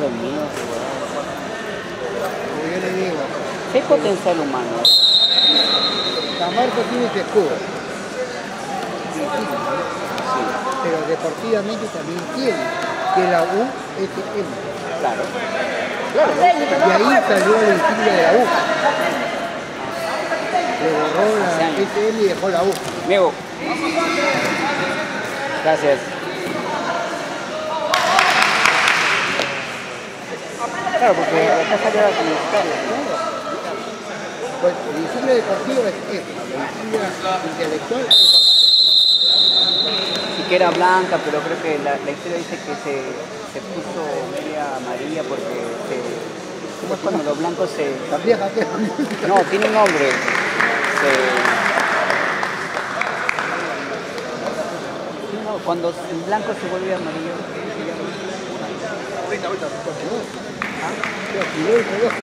Dios mío, Como yo le digo, qué potencial humano. San Marcos tiene su escudo. Pero deportivamente también tiene que la USM. Claro. Y ahí salió la insignia de la U. Le borró la SM y dejó la U. Amigo. Gracias. Claro, porque acá salió la publicitaria. Pues la insignia deportiva es esta, la insignia intelectual es Y que era blanca, pero creo que la historia dice que se puso media amarilla porque ¿cómo es cuando los blancos se... la vieja que No, tiene un nombre. Cuando el blanco se vuelve amarillo. ahorita,